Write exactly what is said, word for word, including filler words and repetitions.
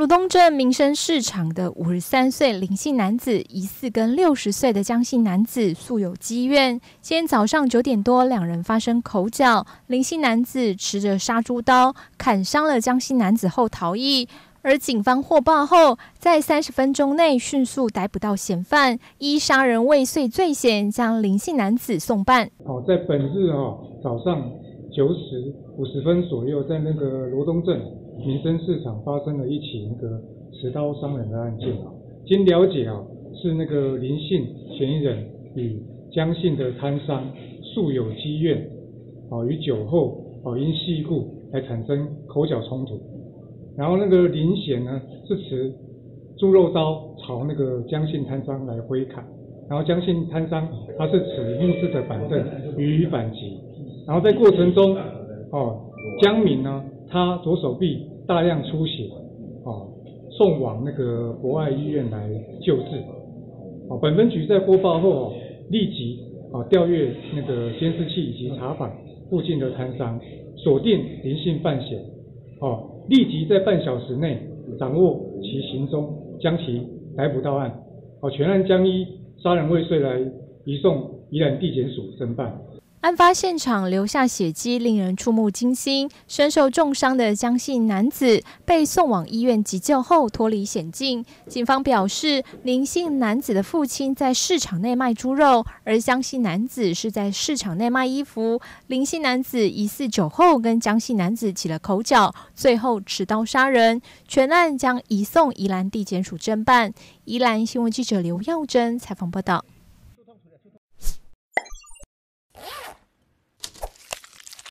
鲁东镇民生市场的五十三岁林姓男子疑似跟六十岁的江姓男子素有积怨。今天早上九点多，两人发生口角，林姓男子持着杀猪刀砍伤了江姓男子后逃逸。而警方获报后，在三十分钟内迅速逮捕到嫌犯，依杀人未遂罪嫌将林姓男子送办。 哦，在本日哦早上九时五十分左右，在那个罗东镇民生市场发生了一起那个持刀伤人的案件啊。经了解啊，是那个林姓嫌疑人与江姓的摊商素有积怨，哦，于酒后哦因细故来产生口角冲突。然后那个林嫌呢是持猪肉刀朝那个江姓摊商来挥砍，然后江姓摊商他是持木质的板凳予以反击。然后在过程中，哦，江民呢他左手臂大量出血，哦，送往那个博爱医院来救治。哦，本分局在播报后，哦，立即啊调阅那个监视器以及查访附近的摊商，锁定林姓犯嫌，哦，立即在半小时内掌握其行踪，将其逮捕到案。哦，全案将依杀人未遂来移送宜兰地检署侦办。 案发现场留下血迹，令人触目惊心。身受重伤的江姓男子被送往医院急救后脱离险境。警方表示，林姓男子的父亲在市场内卖猪肉，而江姓男子是在市场内卖衣服。林姓男子疑似酒后跟江姓男子起了口角，最后持刀杀人。全案将移送宜兰地检署侦办。宜兰新闻记者刘耀珍采访报道。